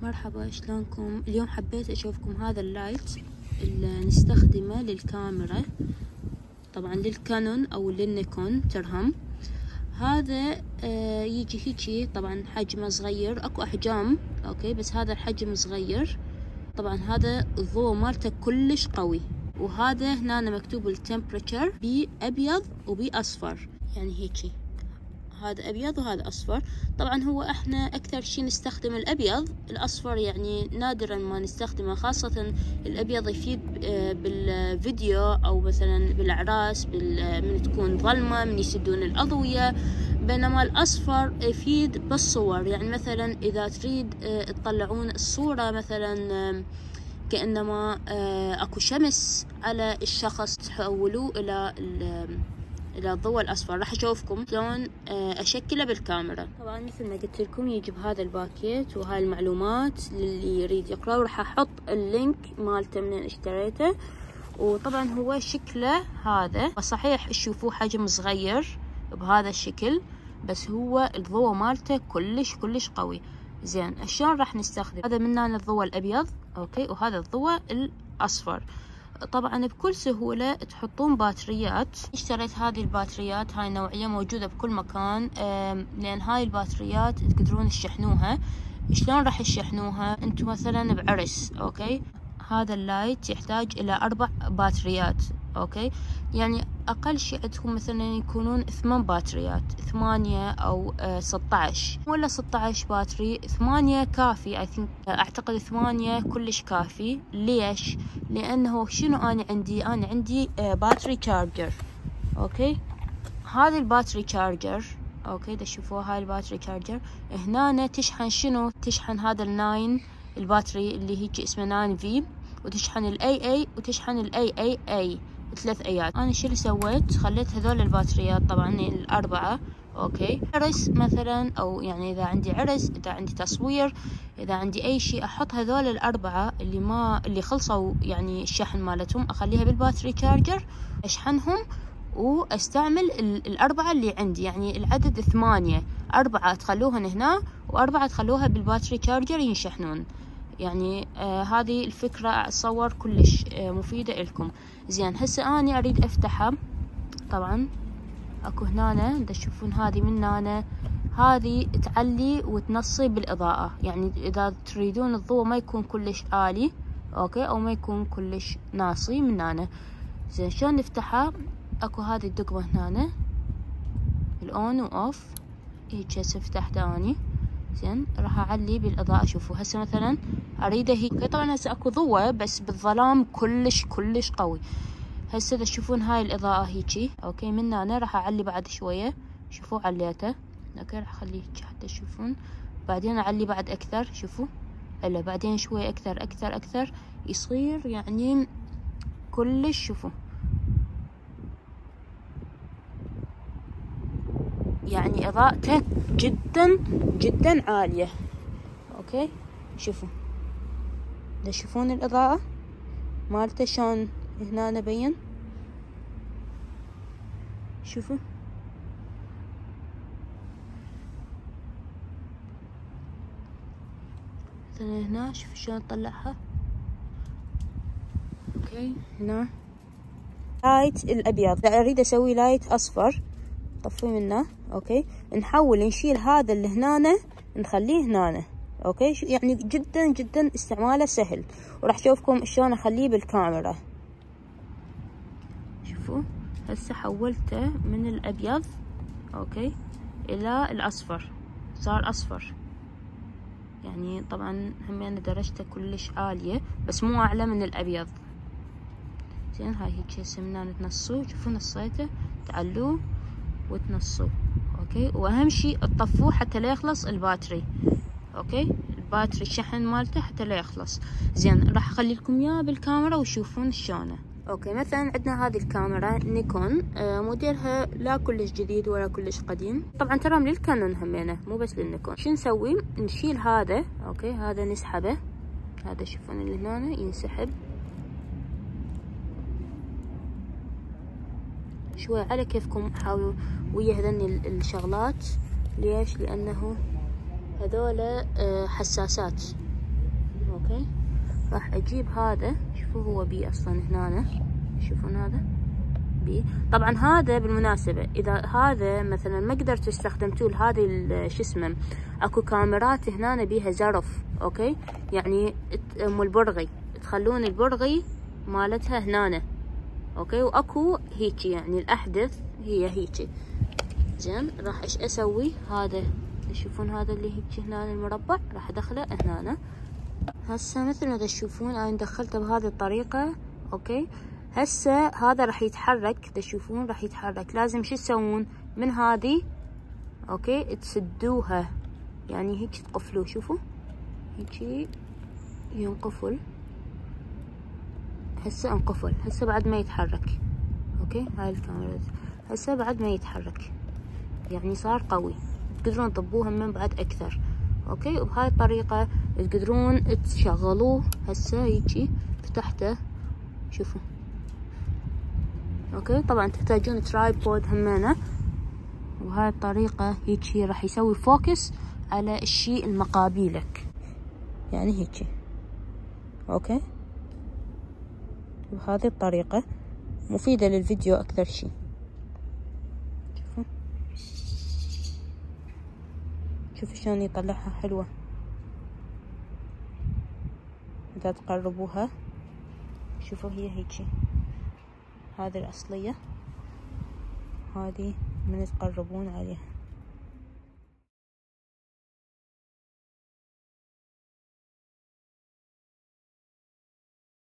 مرحبا، شلونكم؟ اليوم حبيت اشوفكم هذا اللايت اللي نستخدمه للكاميرا، طبعا للكانون او للنيكون ترهم. هذا يجي هيجي، طبعا حجمه صغير، اكو احجام اوكي، بس هذا الحجم صغير. طبعا هذا الضوء مالته كلش قوي، وهذا هنا مكتوب التمبريتشر بأبيض وبأصفر، يعني هيجي هذا ابيض وهذا اصفر. طبعا هو احنا اكثر شي نستخدم الابيض، الاصفر يعني نادرا ما نستخدمه، خاصة الابيض يفيد بالفيديو او مثلا بالاعراس، من تكون ظلمة، من يسدون الاضوية. بينما الاصفر يفيد بالصور، يعني مثلا اذا تريد تطلعون الصورة مثلا كأنما اكو شمس على الشخص، تحولوه الى الضوء الاصفر. راح اشوفكم شلون اشكله بالكاميرا. طبعا مثل ما قلت لكم يجي بهذا الباكيت وهاي المعلومات للي يريد يقرا، وراح احط اللينك مالته منين اشتريته. وطبعا هو شكله هذا صحيح تشوفوه حجم صغير بهذا الشكل، بس هو الضوء مالته كلش قوي. زين شلون راح نستخدم هذا؟ من هنا الضوء الابيض اوكي، وهذا الضوء الاصفر. طبعا بكل سهولة تحطون باتريات. اشتريت هذه الباتريات، هاي نوعية موجودة بكل مكان، لأن هاي الباتريات تقدرون تشحنوها. شلون راح تشحنوها؟ انتو مثلا بعرس اوكي، هذا اللايت يحتاج الى 4 باتريات اوكي، يعني اقل شيء عندكم مثلا يكونون 8 باتريات، 8 او 16 ولا 16 باتري. 8 كافي، اعتقد 8 كلش كافي. ليش؟ لانه شنو انا عندي باتري تشارجر اوكي. هذه الباتري تشارجر اوكي، تشوفوها هاي الباتري تشارجر هنا تشحن شنو؟ تشحن هذا ال9 الباتري اللي هيك اسمه 9 في، وتشحن الاي اي وتشحن الاي اي اي، 3 ايات. انا شو اللي سويت؟ خليت هذول الباتريات طبعا ال4 اوكي. عرس مثلا، او يعني اذا عندي عرس، اذا عندي تصوير، اذا عندي اي شيء، احط هذول ال4 اللي خلصوا يعني الشحن مالتهم، اخليها بالباتري تشارجر، اشحنهم واستعمل ال4 اللي عندي. يعني العدد 8، 4 تخلوهن هنا و4 تخلوها بالباتري تشارجر ينشحنون. يعني هذه الفكرة اتصور كلش مفيدة لكم. زين هسه اني اريد افتحها. طبعا اكو هنا تشوفون هذه من هنا، هذه تعلي وتنصي بالاضاءة، يعني اذا تريدون الضوء ما يكون كلش عالي اوكي، او ما يكون كلش ناصي من هنا. زين شلون نفتحها؟ اكو هذه الدقمة هنا، الاون واوف، هيك هسه فتحتها اني. زين راح اعلي بالاضاءة. شوفوا هسه مثلا اريده هيك اوكي. طبعا هسه اكو ضوء بس بالظلام كلش قوي. هسه تشوفون هاي الاضاءة هيجي اوكي. من هنا راح اعلي بعد شوية، شوفوا عليته اوكي، راح اخليه هيك حتى تشوفون. بعدين اعلي بعد اكثر، شوفوا الا بعدين شوي اكثر يصير يعني كلش. شوفوا يعني اضاءته جدا عالية اوكي. شوفوا تشوفون الاضاءة مالته شلون هنا نبين. شوفوا مثلا هنا، شوفوا شلون نطلعها اوكي. هنا لايت الابيض، لا اريد اسوي لايت اصفر، طفي منه اوكي. نحول نشيل هذا اللي هنا نخليه هنا اوكي. يعني جدا استعماله سهل، وراح اشوفكم شلون اخليه بالكاميرا. شوفوا هسه حولته من الابيض اوكي الى الاصفر، صار اصفر. يعني طبعا همين درجته كلش عالية، بس مو اعلى من الابيض. زين هاي هيك هسه من هنا تنصوه، شوفوا نصيته، تعلوه وتنصوه اوكي. واهم شيء تطفوه حتى لا يخلص الباتري اوكي، الباتري الشحن مالته حتى لا يخلص. زين راح اخلي لكم اياه بالكاميرا وتشوفون شلونه اوكي. مثلا عندنا هذه الكاميرا نيكون، موديلها لا كلش جديد ولا كلش قديم، طبعا ترى من للكانون همينه مو بس للنيكون. شو نسوي؟ نشيل هذا اوكي، هذا نسحبه، هذا شوفون اللي هنا ينسحب شوي على كيفكم. حاولوا ويا هذني الشغلات. ليش؟ لانه هذولا حساسات اوكي. راح اجيب هذا، شوفوا هو بي اصلا هنا، تشوفون هذا بي. طبعا هذا بالمناسبة اذا هذا مثلا ما قدرتوا استخدمتوه لهذه شو اسمه، اكو كاميرات هنا بيها زرف، اوكي، يعني البرغي تخلون البرغي مالتها هنا، اوكي، واكو هيجي يعني الاحدث هي هيجي. زين راح ايش اسوي؟ هذا تشوفون هذا اللي هيجي هنا المربع، راح ادخله هنا. هسه مثل ما تشوفون انا دخلته بهذه الطريقة، اوكي. هسه هذا راح يتحرك، تشوفون راح يتحرك، لازم شو تسوون من هذه، اوكي، تسدوها، يعني هيك تقفلوه، شوفوا هيجي ينقفل. هسه انقفل، هسه بعد ما يتحرك، اوكي. هاي الكاميرا هسه بعد ما يتحرك، يعني صار قوي، تقدرون تطبوها من بعد اكثر، اوكي. وبهاي الطريقة تقدرون تشغلوه. هسه هيجي فتحته، شوفوا، اوكي. طبعا تحتاجون ترايبود همينة، وهاي الطريقة هيجي راح يسوي فوكس على الشيء المقابيلك، يعني هيجي، اوكي. بهذه الطريقة مفيدة للفيديو اكثر شيء. شوفوا، شوفوا شلون يطلعها حلوة اذا تقربوها، شوفوا هي هيجي، هذه الأصلية، هذه من تقربون عليها.